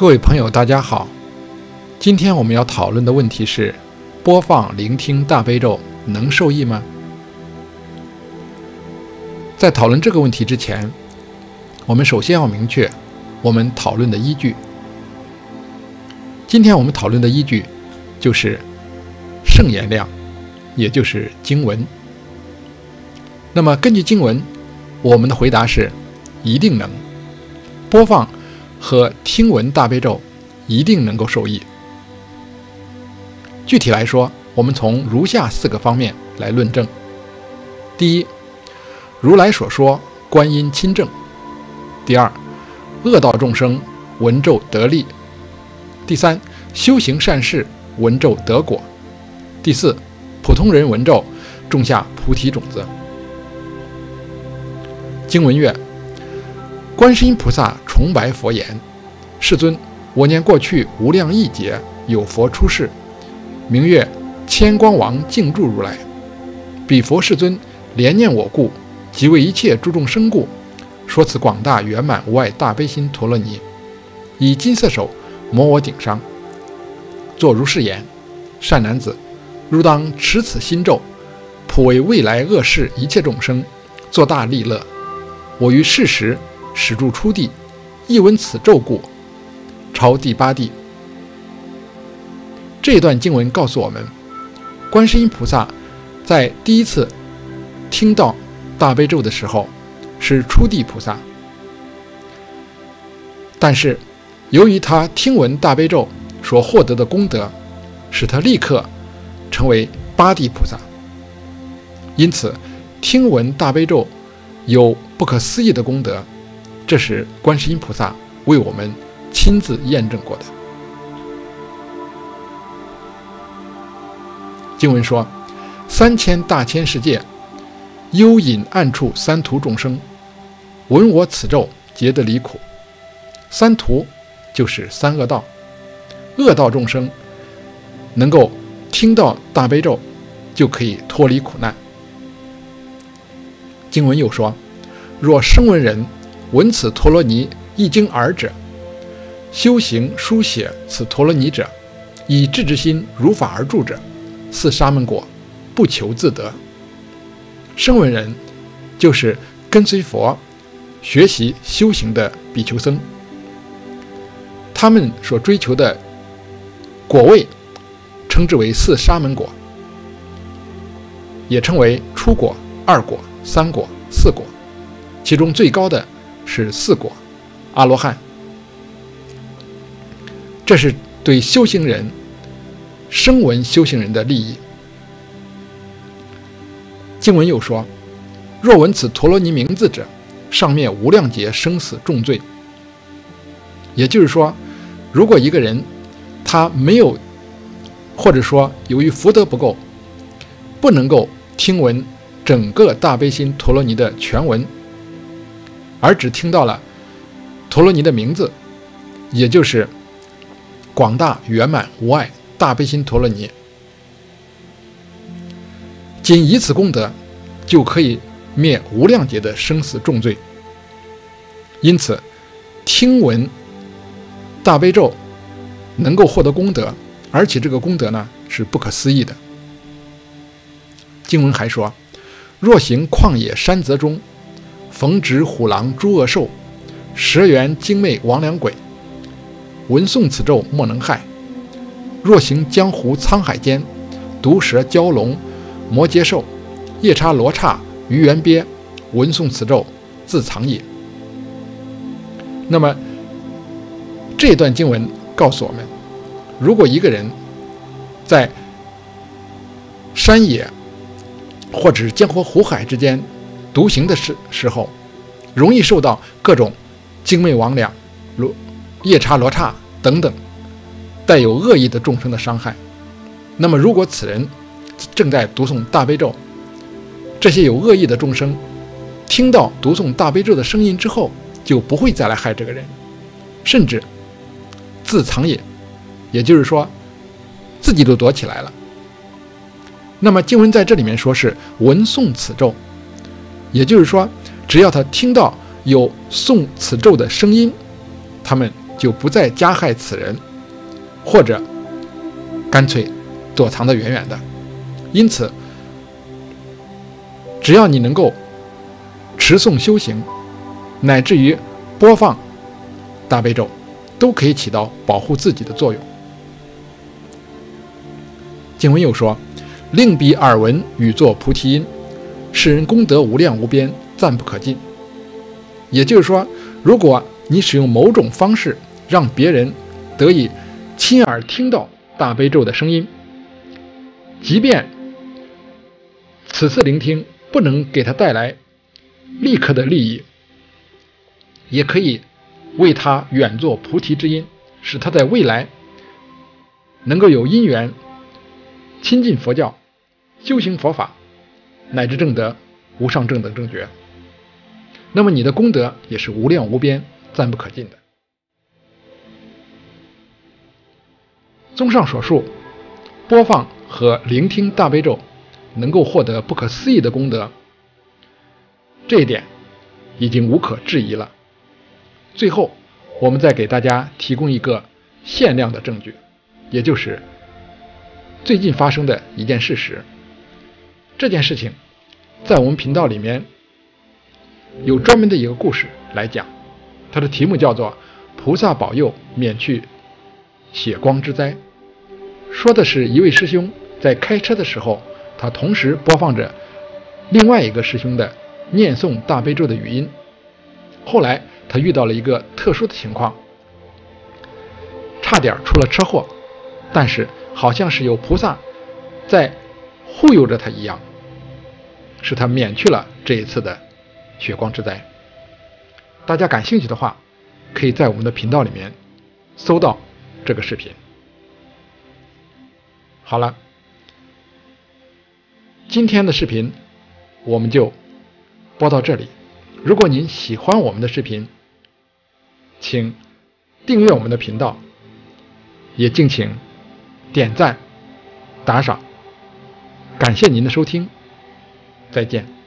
各位朋友，大家好。今天我们要讨论的问题是：播放、聆听大悲咒能受益吗？在讨论这个问题之前，我们首先要明确我们讨论的依据。今天我们讨论的依据就是圣言量，也就是经文。那么根据经文，我们的回答是一定能。播放和听闻大悲咒一定能够受益。具体来说，我们从如下4个方面来论证。第一，如来所说观音亲证。第二，恶道众生闻咒得利。第三，修行善事闻咒得果。第四，普通人闻咒种下菩提种子。经文曰：观世音菩萨重白佛言：世尊，我念过去无量亿劫有佛出世，名曰千光王净住如来。彼佛世尊怜念我故，即为一切诸众生故，说此广大圆满无碍大悲心陀罗尼，以金色手摩我顶上，作如是言：善男子，汝当持此心咒，普为未来恶世一切众生作大利乐。我于世时始住初地，亦闻此咒故，超第8地。这段经文告诉我们，观世音菩萨在第一次听到大悲咒的时候是初地菩萨，但是由于他听闻大悲咒所获得的功德，使他立刻成为8地菩萨。因此听闻大悲咒有不可思议的功德，这是观世音菩萨为我们亲自验证过的。经文说：3000大千世界，幽隐暗处三途众生，闻我此咒，皆得离苦。三途就是三恶道，恶道众生能够听到大悲咒，就可以脱离苦难。经文又说：若声闻人闻此陀罗尼一经耳者，修行书写此陀罗尼者，以智之心如法而住者，似沙门果，不求自得。声闻人就是跟随佛学习修行的比丘僧，他们所追求的果位称之为似沙门果，也称为初果、2果、3果、4果，其中最高的是4果阿罗汉。这是对修行人、声闻修行人的利益。经文又说：若闻此陀罗尼名字者，上面无量劫生死重罪。也就是说，如果一个人他没有，或者说由于福德不够，不能够听闻整个大悲心陀罗尼的全文，而只听到了陀罗尼的名字，也就是广大圆满无碍大悲心陀罗尼，仅以此功德就可以灭无量劫的生死重罪。因此听闻大悲咒能够获得功德，而且这个功德呢是不可思议的。经文还说：若行旷野山泽中，逢值虎狼诸恶兽，蛇猿精魅魍魉鬼，闻诵此咒莫能害。若行江湖沧海间，毒蛇蛟龙魔羯兽，夜叉罗刹鱼猿鳖，闻诵此咒自藏也。那么这段经文告诉我们，如果一个人在山野或者是江河湖海之间独行的时候，容易受到各种精魅魍魉、夜叉罗刹等等带有恶意的众生的伤害。那么如果此人正在读诵大悲咒，这些有恶意的众生听到读诵大悲咒的声音之后，就不会再来害这个人，甚至自藏也就是说自己都躲起来了。那么经文在这里面说是闻诵此咒，也就是说只要他听到有诵此咒的声音，他们就不再加害此人，或者干脆躲藏得远远的。因此，只要你能够持诵修行，乃至于播放大悲咒，都可以起到保护自己的作用。经文又说：令彼耳闻语作菩提音，世人功德无量无边，赞不可尽。也就是说，如果你使用某种方式让别人得以亲耳听到大悲咒的声音，即便此次聆听不能给他带来立刻的利益，也可以为他远作菩提之因，使他在未来能够有因缘亲近佛教，修行佛法，乃至证得无上正等正觉。那么你的功德也是无量无边，赞不可尽的。综上所述，播放和聆听大悲咒能够获得不可思议的功德，这一点已经无可置疑了。最后，我们再给大家提供一个限量的证据，也就是最近发生的一件事实。这件事情在我们频道里面有专门的一个故事来讲，它的题目叫做菩萨保佑免去血光之灾。说的是一位师兄在开车的时候，他同时播放着另外一个师兄的念诵大悲咒的语音。后来他遇到了一个特殊的情况，差点出了车祸，但是好像是有菩萨在护佑着他一样，使他免去了这一次的血光之灾。大家感兴趣的话，可以在我们的频道里面搜到这个视频。好了，今天的视频我们就播到这里。如果您喜欢我们的视频，请订阅我们的频道，也敬请点赞打赏。感谢您的收听，再见。